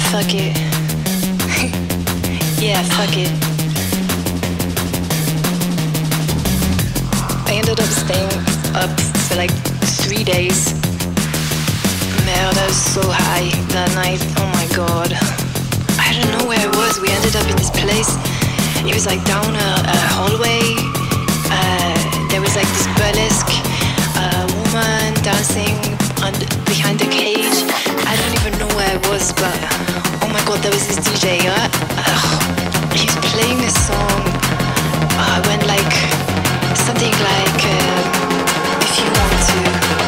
fuck it. Yeah, fuck it. I ended up staying up for like 3 days. Man, I was so high that night. Oh my god. I don't know where I was. We ended up in this place. It was like down a hallway. There was like this burlesque woman dancing behind the cage. I don't even know where I was, but oh my god, there was this DJ. He was playing a song when like something like if you want to,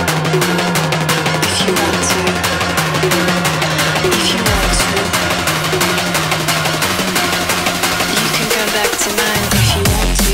if you want to, if you want to, you can come back to mine if you want to.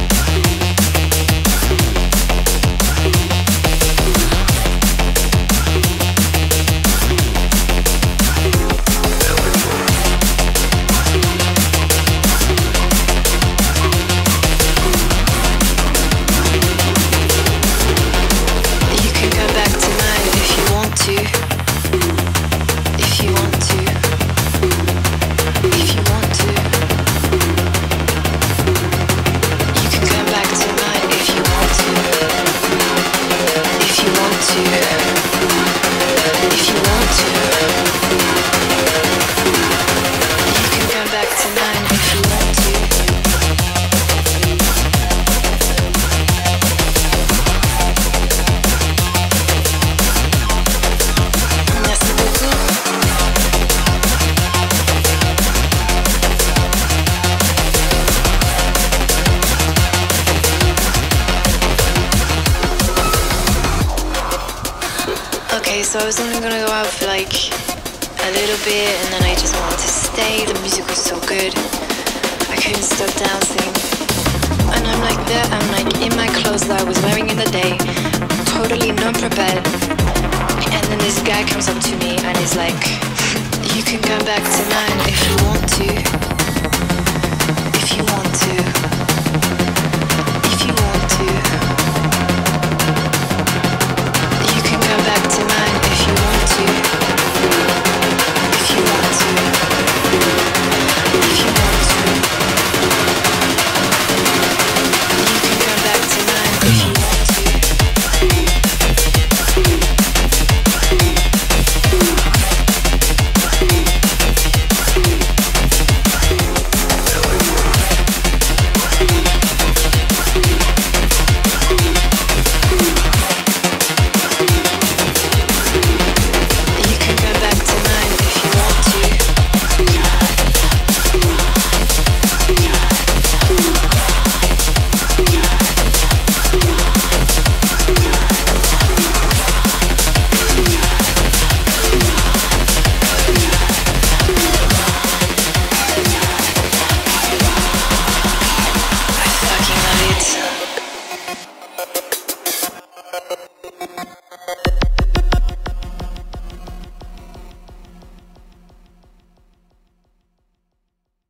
So I was only gonna go out for like a little bit, and then I just wanted to stay. The music was so good, I couldn't stop dancing. And I'm like there, I'm like in my clothes that I was wearing in the day, totally non-prepared. And then this guy comes up to me and he's like, you can come back tonight